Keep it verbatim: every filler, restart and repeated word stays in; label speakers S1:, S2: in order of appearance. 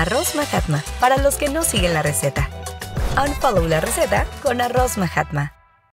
S1: arroz Mahatma para los que no siguen la receta. Unfollow la receta con arroz Mahatma.